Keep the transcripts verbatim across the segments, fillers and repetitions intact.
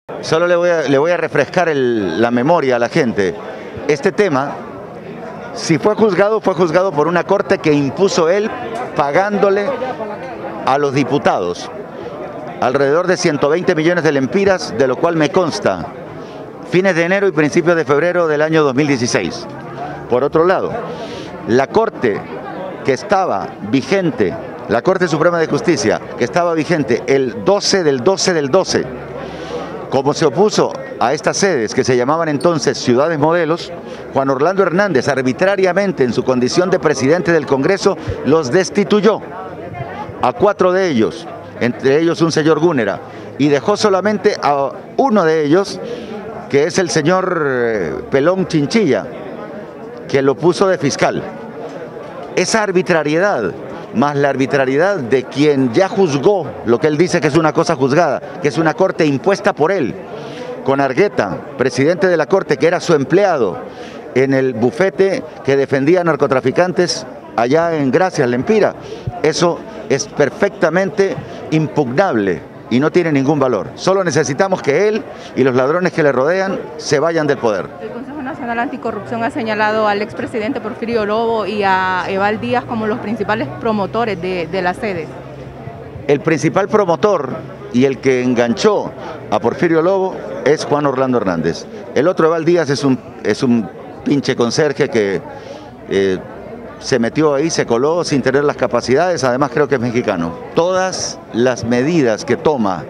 Solo le voy a, le voy a refrescar el, la memoria a la gente. Este tema, si fue juzgado, fue juzgado por una corte que impuso él pagándole a los diputados alrededor de ciento veinte millones de lempiras, de lo cual me consta fines de enero y principios de febrero del año dos mil dieciséis. Por otro lado, la corte que estaba vigente, la Corte Suprema de Justicia, que estaba vigente el doce del doce del doce, como se opuso a estas sedes que se llamaban entonces ciudades modelos, Juan Orlando Hernández arbitrariamente en su condición de presidente del Congreso los destituyó a cuatro de ellos, entre ellos un señor Gúnera, y dejó solamente a uno de ellos, que es el señor Pelón Chinchilla, que lo puso de fiscal. Esa arbitrariedad, más la arbitrariedad de quien ya juzgó lo que él dice que es una cosa juzgada, que es una corte impuesta por él, con Argueta, presidente de la corte, que era su empleado en el bufete que defendía a narcotraficantes allá en Gracias, Lempira. Eso es perfectamente impugnable y no tiene ningún valor. Solo necesitamos que él y los ladrones que le rodean se vayan del poder. El Consejo Nacional Anticorrupción ha señalado al expresidente Porfirio Lobo y a Eval Díaz como los principales promotores de, de la sede. El principal promotor y el que enganchó a Porfirio Lobo es Juan Orlando Hernández. El otro, Eval Díaz, es un, es un pinche conserje que eh, se metió ahí, se coló sin tener las capacidades, además creo que es mexicano. Todas las medidas que toma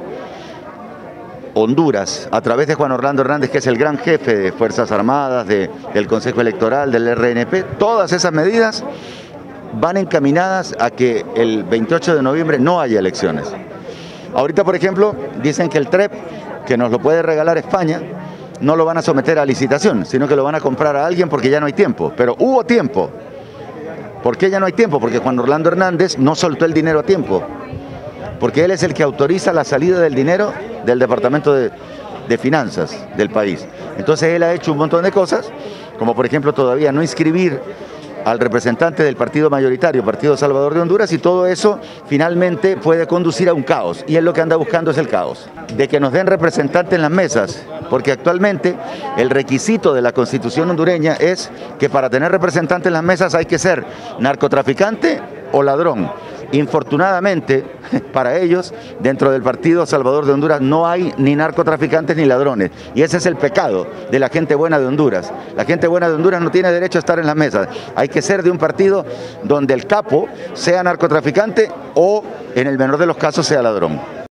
Honduras a través de Juan Orlando Hernández, que es el gran jefe de Fuerzas Armadas, de, del Consejo Electoral, del R N P, todas esas medidas van encaminadas a que el veintiocho de noviembre no haya elecciones. Ahorita, por ejemplo, dicen que el T R E P, que nos lo puede regalar España, no lo van a someter a licitación, sino que lo van a comprar a alguien porque ya no hay tiempo. Pero hubo tiempo. ¿Por qué ya no hay tiempo? Porque Juan Orlando Hernández no soltó el dinero a tiempo. Porque él es el que autoriza la salida del dinero del Departamento de, de Finanzas del país. Entonces él ha hecho un montón de cosas, como por ejemplo todavía no inscribir al representante del partido mayoritario, Partido Salvador de Honduras, y todo eso finalmente puede conducir a un caos, y él lo que anda buscando es el caos, de que nos den representantes en las mesas, porque actualmente el requisito de la Constitución hondureña es que para tener representantes en las mesas hay que ser narcotraficante o ladrón. Infortunadamente, para ellos, dentro del Partido Salvador de Honduras no hay ni narcotraficantes ni ladrones. Y ese es el pecado de la gente buena de Honduras. La gente buena de Honduras no tiene derecho a estar en las mesas. Hay que ser de un partido donde el capo sea narcotraficante o, en el menor de los casos, sea ladrón.